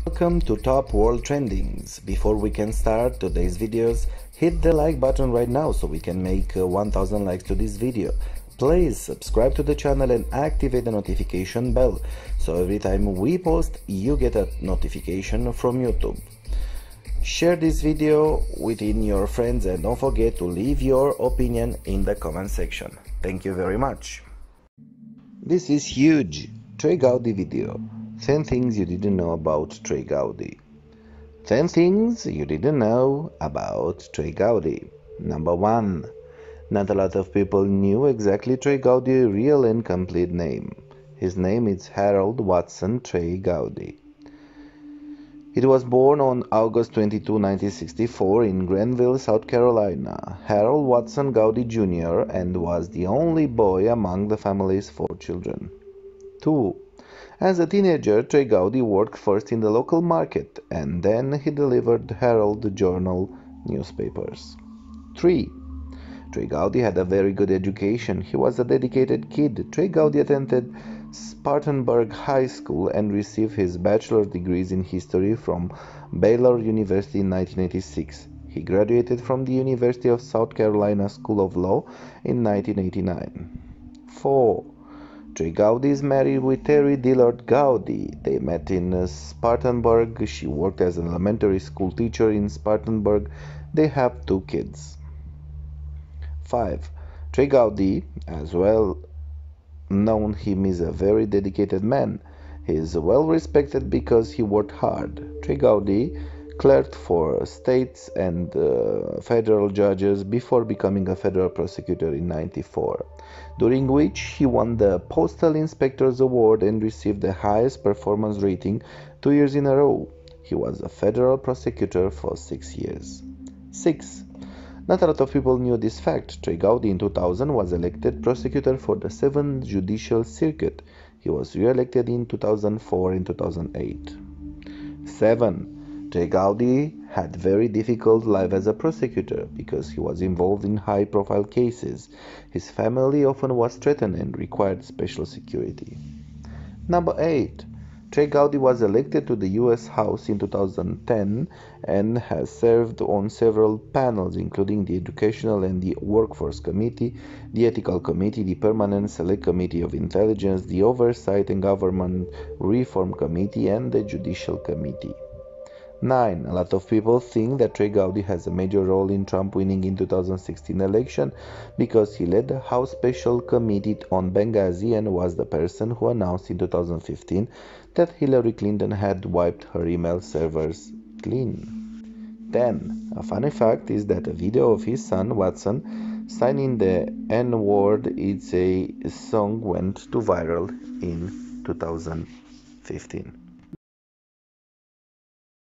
Welcome to Top World Trendings. Before we can start today's videos, hit the like button right now so we can make 1000 likes to this video. Please subscribe to the channel and activate the notification bell so every time we post you get a notification from YouTube. Share this video within your friends and don't forget to leave your opinion in the comment section. Thank you very much. This is huge. Trey Gowdy video. 10 things you didn't know about Trey Gowdy. 10 things you didn't know about Trey Gowdy. Number 1. Not a lot of people knew exactly Trey Gowdy's real and complete name. His name is Harold Watson Trey Gowdy. He was born on August 22, 1964 in Greenville, South Carolina. Harold Watson Gowdy Jr. and was the only boy among the family's 4 children. 2. As a teenager, Trey Gowdy worked first in the local market and then he delivered Herald Journal newspapers. 3. Trey Gowdy had a very good education. He was a dedicated kid. Trey Gowdy attended Spartanburg High School and received his bachelor's degrees in history from Baylor University in 1986. He graduated from the University of South Carolina School of Law in 1989. 4. Trey Gowdy is married with Terry Dillard Gowdy. They met in Spartanburg. She worked as an elementary school teacher in Spartanburg. They have 2 kids. 5. Trey Gowdy, as well known him, is a very dedicated man. He is well respected because he worked hard. Trey Gowdy clerked for states and federal judges before becoming a federal prosecutor in 1994, during which he won the Postal Inspector's Award and received the highest performance rating 2 years in a row. He was a federal prosecutor for 6 years. 6. Not a lot of people knew this fact. Trey Gowdy in 2000 was elected prosecutor for the 7th Judicial Circuit. He was re-elected in 2004 and 2008. 7. Trey Gowdy had very difficult life as a prosecutor because he was involved in high-profile cases. His family often was threatened and required special security. Number 8. Trey Gowdy was elected to the U.S. House in 2010 and has served on several panels, including the Educational and the Workforce Committee, the Ethical Committee, the Permanent Select Committee of Intelligence, the Oversight and Government Reform Committee, and the Judicial Committee. 9. A lot of people think that Trey Gowdy has a major role in Trump winning in 2016 election because he led the House Special Committee on Benghazi and was the person who announced in 2015 that Hillary Clinton had wiped her email servers clean. 10. A funny fact is that a video of his son Watson signing the N-word "It's a Song" went to viral in 2015.